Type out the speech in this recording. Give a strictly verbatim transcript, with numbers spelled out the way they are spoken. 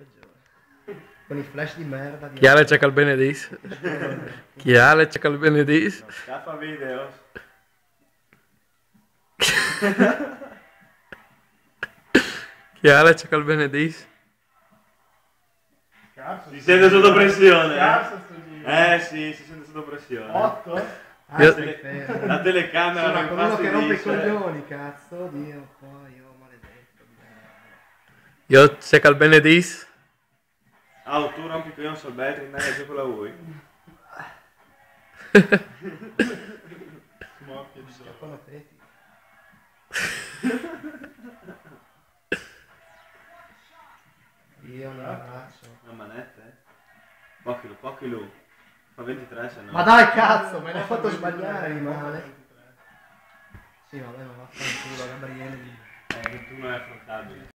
Con i flash di merda di... Chi ha le cerca il benedis? Chi ha le cerca il benedis? Scappa video. Chi ha le cerca il benedis? Si sente sotto pressione. Cazzo sto giro. Eh sì, si sente sotto pressione. otto? Ah, Io- stai fermo. La telecamera Sono mi con uno che rompe i infastidisce. coglioni, cazzo. Dio, un po' io maledetto. di merda. Io cerca il benedis? Ah, tu rompi il coglione sul Betri, in aria giù con la U I. Schiaffano feti. Io non abbraccio. Una manetta, eh? Pochilo, pochilo. Fa ventitré se no. Ma dai cazzo, me l'hai fatto sbagliare rimane. Sì vabbè ma vaffanculo Gabriele. Eh, ventuno è affrontabile.